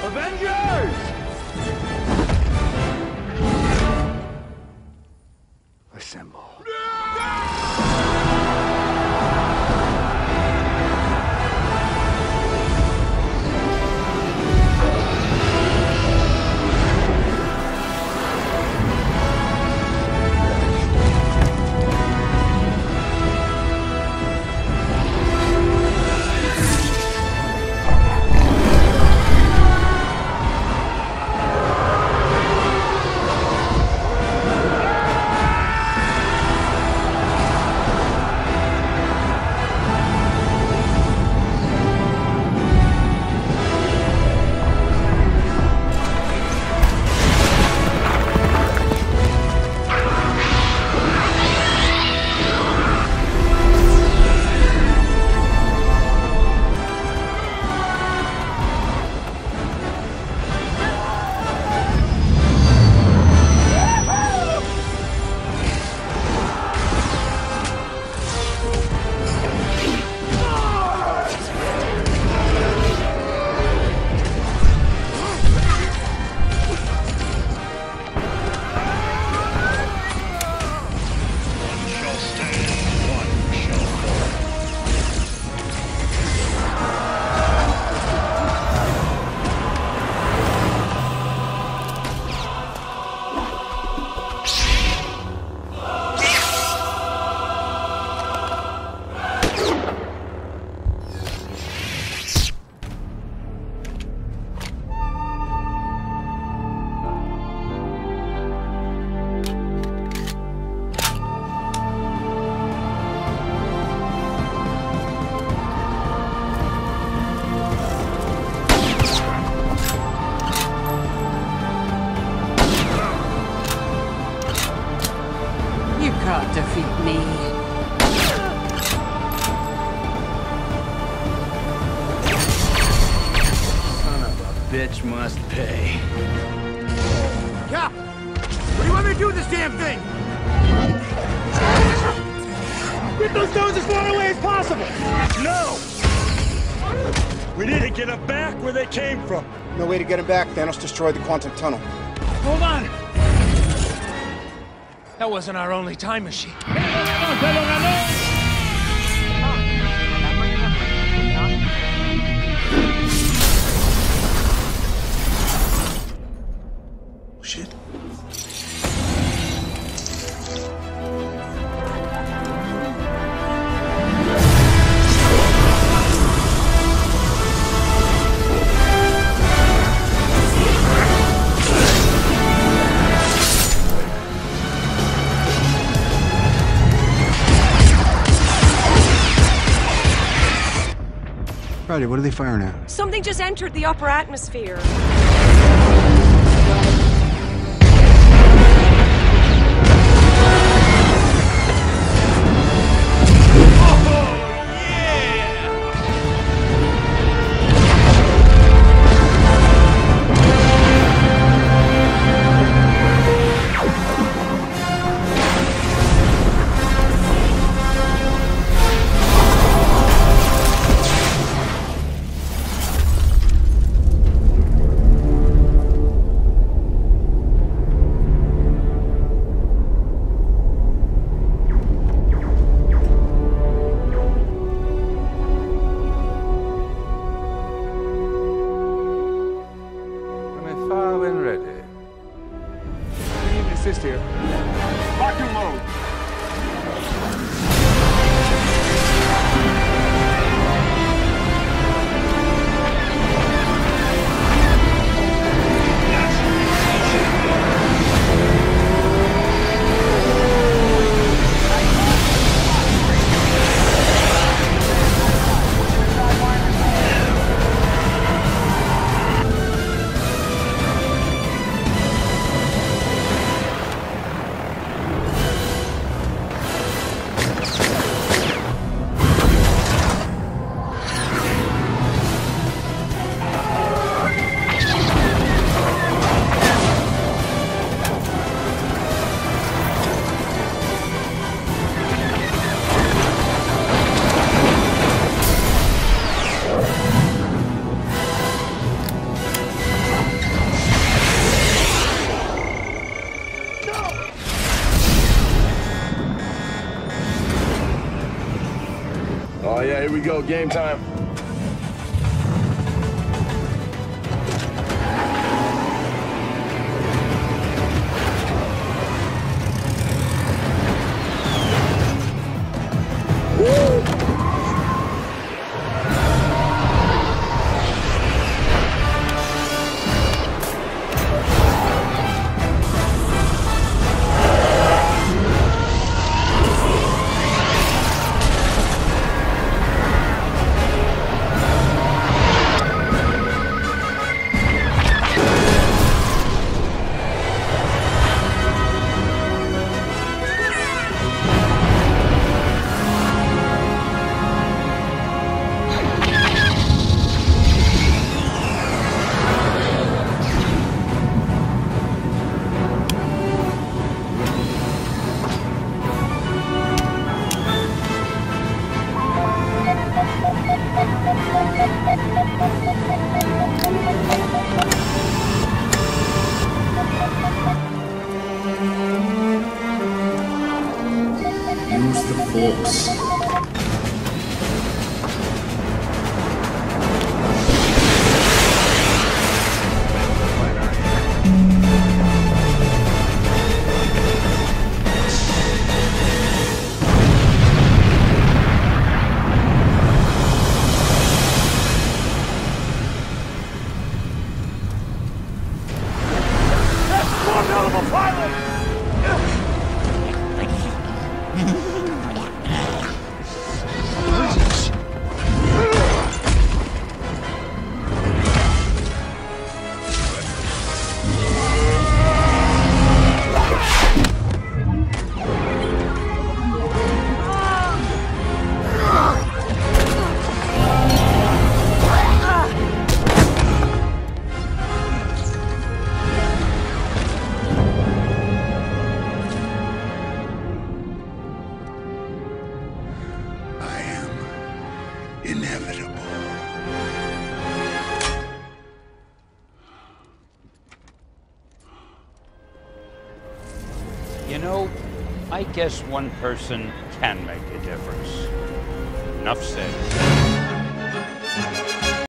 Avengers! Assemble. Can't defeat me. Son of a bitch must pay. Cap! What do you want me to do with this damn thing? Get those stones as far away as possible! No! We need to get them back where they came from. No way to get him back. Thanos destroyed the quantum tunnel. Hold on! That wasn't our only time machine. Shit. Friday, what are they firing at? Something just entered the upper atmosphere. When ready. Need assist here. Vacuum mode. Here we go, game time. Use the force. One hell of a pilot! Inevitable. You know, I guess one person can make a difference. Enough said.